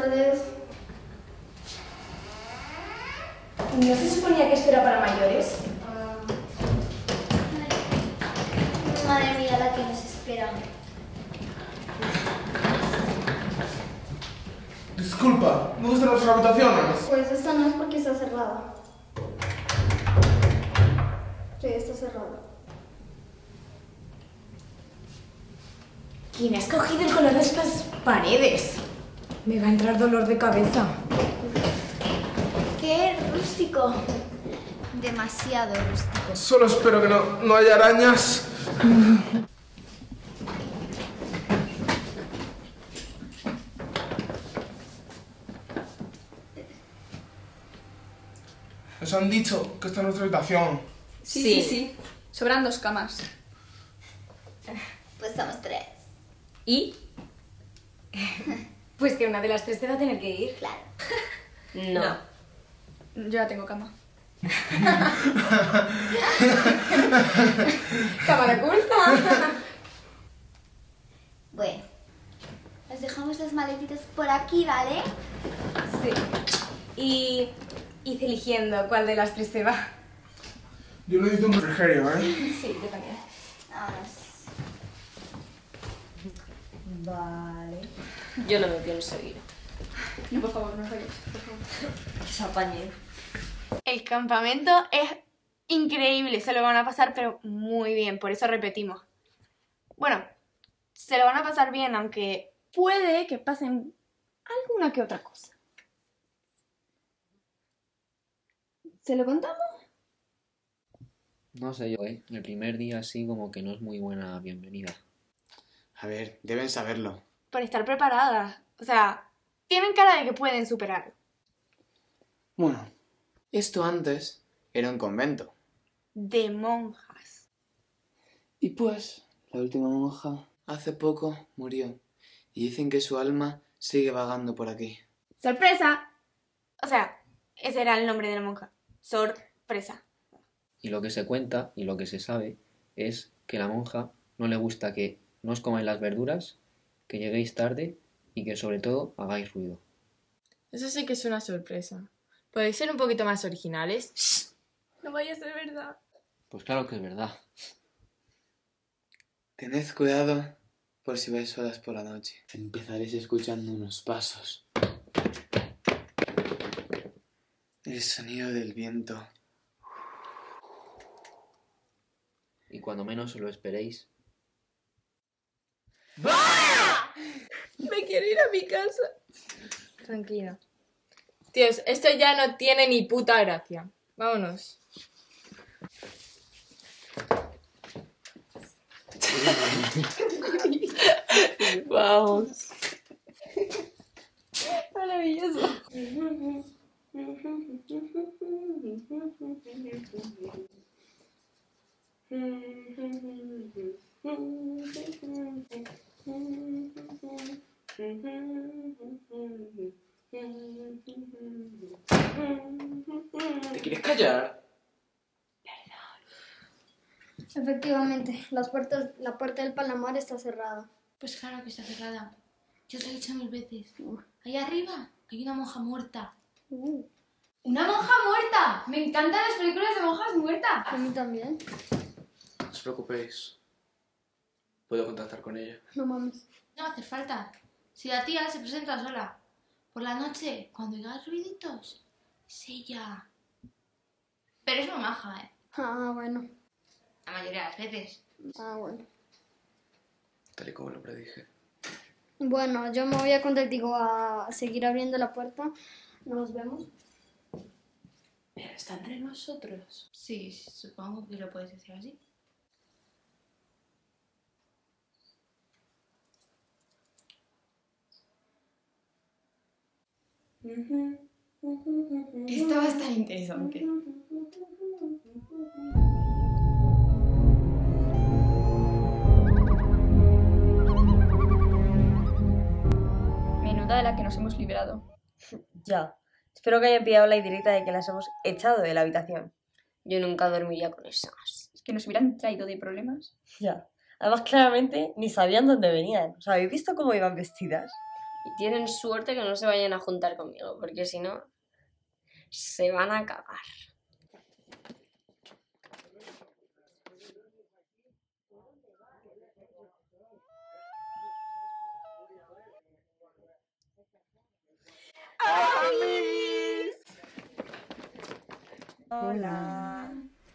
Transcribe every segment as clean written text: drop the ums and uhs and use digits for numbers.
tardes. ¿No se suponía que esto era para mayores? Madre mía, la que nos espera. Disculpa, ¿dónde están nuestras habitaciones? Pues esta no es porque está cerrada. Sí, está cerrada. ¿Quién ha escogido el color de estas paredes? Me va a entrar dolor de cabeza. ¡Qué rústico! Demasiado rústico. Solo espero que no haya arañas. Nos han dicho que esta es nuestra habitación. Sí. Sobran 2 camas. Pues somos 3. ¿Y? Pues que una de las 3 se va a tener que ir. Claro. No. Yo ya tengo cama. ¡Cámara oculta! Bueno, os dejamos las maletitas por aquí, ¿vale? Sí. Hice eligiendo cuál de las 3 se va. Yo necesito un refrigerio, ¿eh? Sí, yo también. Vámonos. Vale. Yo no me pienso ir. No, por favor, no os vayáis, por favor. Que se apañe. El campamento es increíble, se lo van a pasar pero muy bien, por eso repetimos. Bueno, se lo van a pasar bien, aunque puede que pasen alguna que otra cosa. ¿Se lo contamos? No sé yo, el primer día así como que no es muy buena bienvenida. A ver, deben saberlo. Por estar preparadas, o sea, tienen cara de que pueden superarlo. Bueno, esto antes era un convento. De monjas. Y pues, la última monja hace poco murió. Y dicen que su alma sigue vagando por aquí. ¡Sorpresa! O sea, ese era el nombre de la monja. Sorpresa. Y lo que se cuenta y lo que se sabe es que a la monja no le gusta que no os comáis las verduras, que lleguéis tarde y que sobre todo hagáis ruido. Eso sí que es una sorpresa. ¿Podéis ser un poquito más originales? ¡Shh! No vaya a ser verdad. Pues claro que es verdad. Tened cuidado por si vais solas por la noche. Empezaréis escuchando unos pasos. El sonido del viento. Y cuando menos os lo esperéis, Me quiero ir a mi casa. Tranquila. Tíos, esto ya no tiene ni puta gracia. Vámonos. Vamos. Maravilloso. ¿Te quieres callar? Efectivamente, la puerta del Palomar está cerrada. Pues claro que está cerrada. Yo os lo he dicho 1000 veces. Ahí arriba hay una monja muerta. ¡Una monja muerta! Me encantan las películas de monjas muertas. A mí también. No os preocupéis. Puedo contactar con ella. No mames. No va a hacer falta. Si la tía se presenta sola. Por la noche, cuando oigas ruiditos, es ella. Pero es muy maja, ¿eh? Ah, bueno. La mayoría de las veces. Ah, bueno. Tal y como lo predije. Bueno, yo me voy a contigo a seguir abriendo la puerta. Nos vemos. Pero está entre nosotros. Sí, supongo que lo puedes decir así. Esto va a estar interesante. Menuda de la que nos hemos liberado. Ya. Espero que hayan pillado la indirecta de que las hemos echado de la habitación. Yo nunca dormiría con esas. Es que nos hubieran traído de problemas. Ya. Además, claramente, ni sabían dónde venían. ¿Os habéis visto cómo iban vestidas? Y tienen suerte que no se vayan a juntar conmigo, porque si no, se van a cagar. Hola.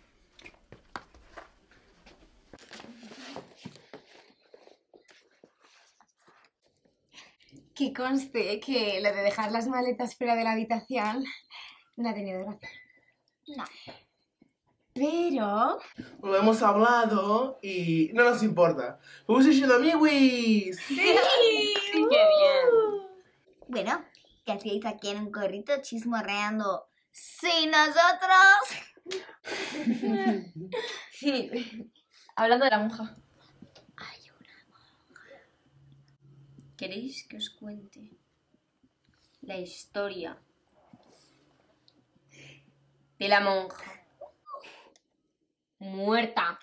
Que conste que lo de dejar las maletas fuera de la habitación no ha tenido gracia. No. Pero... Lo hemos hablado y no nos importa. ¡Vamos siendo amiguis! ¡Sí, qué bien! Bueno, ¿qué hacéis aquí en un corrito chismorreando sin nosotros? Hablando de la monja. ¿Queréis que os cuente la historia de la monja muerta?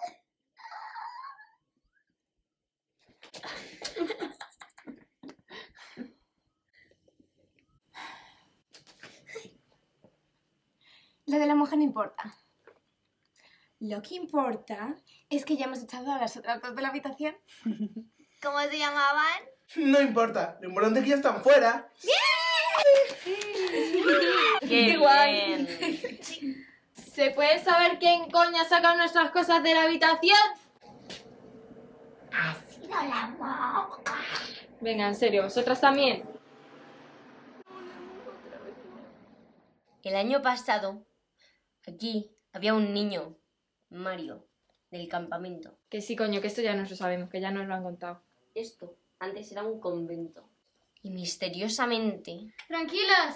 Lo de la monja no importa. Lo que importa es que ya hemos echado a las otras dos de la habitación. ¿Cómo se llamaban? No importa, lo importante es que ya están fuera. ¡Qué guay! ¿Se puede saber quién coño ha sacado nuestras cosas de la habitación? Ha sido la monja. Venga, en serio, ¿vosotras también? El año pasado, aquí había un niño, Mario, del campamento. Que sí, coño, que esto ya nos lo sabemos, que ya nos lo han contado. Esto antes era un convento. Y misteriosamente... ¡Tranquilas!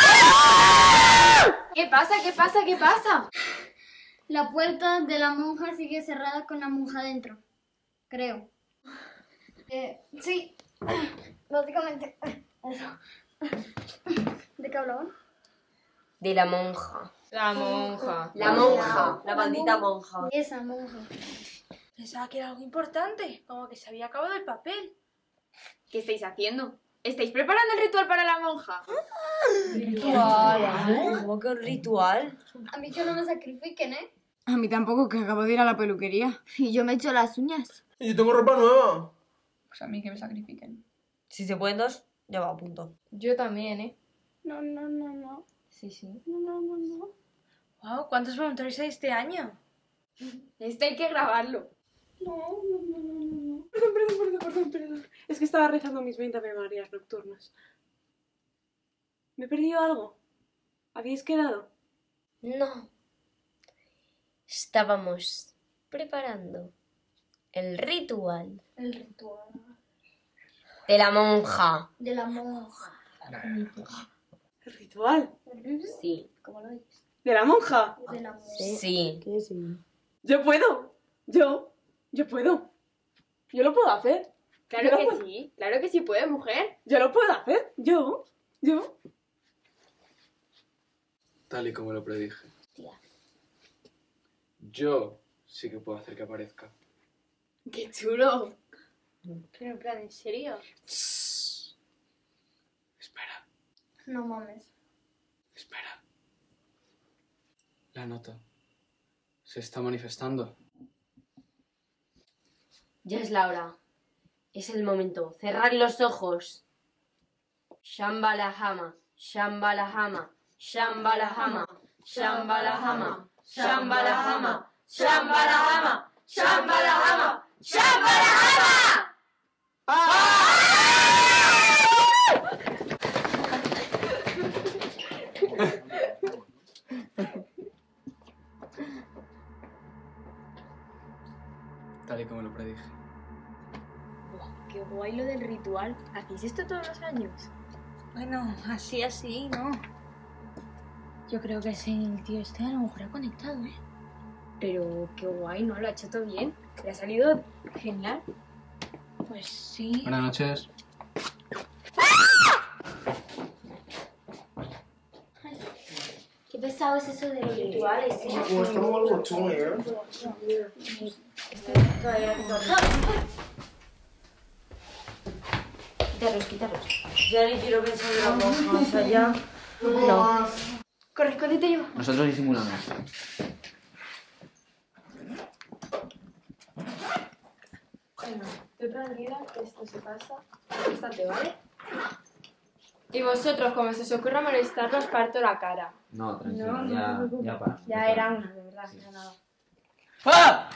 ¿Qué pasa? ¿Qué pasa? ¿Qué pasa? La puerta de la monja sigue cerrada con la monja dentro. Creo. Sí. Básicamente. Eso. ¿De qué hablaban? De la monja. La monja. La monja. La maldita monja. Esa monja. Pensaba que era algo importante, como que se había acabado el papel. ¿Qué estáis haciendo? ¿Estáis preparando el ritual para la monja? ¿Ritual? ¿Cómo que un ritual? A mí que no me sacrifiquen, ¿eh? A mí tampoco, que acabo de ir a la peluquería. Y yo me echo las uñas. Y yo tengo ropa nueva. Pues a mí que me sacrifiquen. Si se pueden dos, ya va a punto. Yo también, ¿eh? No, no, no, no. Sí, sí. No, no, no, no. Wow, ¿cuántos voluntarios hay este año? Esto hay que grabarlo. No, no, no, no, no. Perdón. Es que estaba rezando mis 20 Ave-Marías nocturnas. ¿Me he perdido algo? ¿Habéis quedado? No. Estábamos preparando el ritual El ritual. de la monja. De la monja. ¿El ritual? Sí. ¿Cómo lo dices? ¿De la monja? De la monja. Sí. Yo puedo. Yo puedo. Yo lo puedo hacer. Claro que sí puede, mujer. Yo lo puedo hacer. Yo. Tal y como lo predije. Tía. Yo sí que puedo hacer que aparezca. ¡Qué chulo! Pero en plan, ¿en serio? Espera. No mames. Espera. La noto. Se está manifestando. Ya es la hora. Es el momento. Cerrad los ojos. Shambalahama, Shambalahama, Shambalahama, Shambalahama, Shambalahama, Shambalahama, Shambalahama, Shambalahama. Tal y como lo predije. Qué guay lo del ritual. ¿Hacéis esto todos los años? Bueno, así, ¿no? Yo creo que ese tío este a lo mejor ha conectado, ¿eh? Pero qué guay, ¿no? Lo ha hecho todo bien. Le ha salido genial. Pues sí. Buenas noches. Qué pesado es eso de los rituales, ¿eh? Como estamos algo chulo, ¿eh? Quitarlos. Ya ni quiero pensar en la monja, o sea, ya... No. Corre, escóndete yo. Nosotros disimulamos. Bueno, tú tranquila, que esto se pasa. Estate, ¿vale? Y vosotros, como se os ocurra molestarlo, os parto la cara. No, tranquilo, No, ya para. Ya era una, de verdad, no era nada. ¡Ah!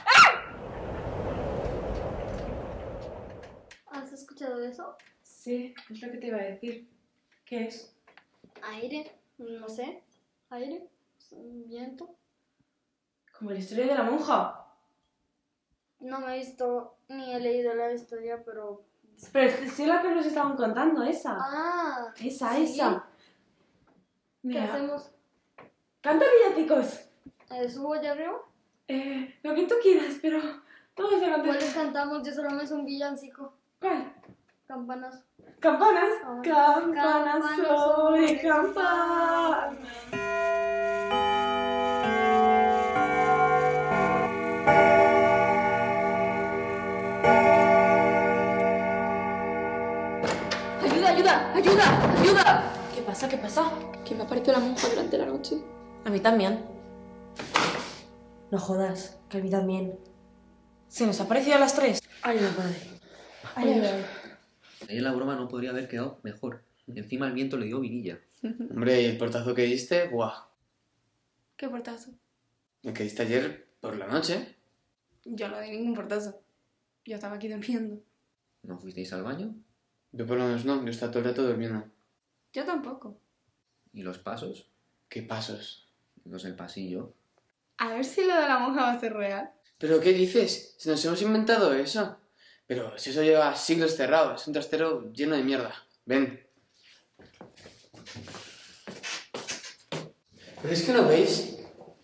¿Has escuchado eso? Sí, es lo que te iba a decir. ¿Qué es? Aire, no sé. Aire, viento. Como la historia de la monja. No me he visto ni he leído la historia, pero... Pero es la que nos estaban contando, esa. Ah, Esa, ¿sí? esa. ¿Qué Mira, hacemos? canta villancicos. ¿Subo allá arriba? Lo que tú quieras, pero todos se cantan. ¿Cuáles cantamos? Yo solo me sé un villancico. ¿Cuál? Campanas. Campanas. Ah. Campanas Campanas sobre sobre campanas. ¡Ayuda! ¿Qué pasa? ¿Qué pasa? Que me ha aparecido la monja durante la noche. A mí también. No jodas, que a mí también. ¿Se nos ha parecido a las 3? Ay, no, padre. Ay. Ayer la broma no podría haber quedado mejor. Encima el viento le dio vidilla. Hombre, ¿y el portazo que diste? ¡Buah! ¿Qué portazo? El que diste ayer por la noche. Yo no di ningún portazo. Yo estaba aquí durmiendo. ¿No fuisteis al baño? Yo por lo menos no, yo estaba todo el rato durmiendo. Yo tampoco. ¿Y los pasos? ¿Qué pasos? Los del pasillo. A ver si lo de la monja va a ser real. ¿Pero qué dices? Si nos hemos inventado eso. Pero si eso lleva siglos cerrado, es un trastero lleno de mierda. Ven. ¿Pero es que no veis?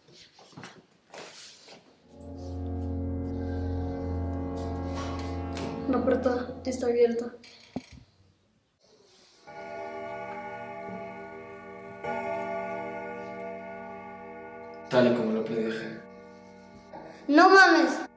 La puerta está abierta. Tal y como lo predije. ¡No mames!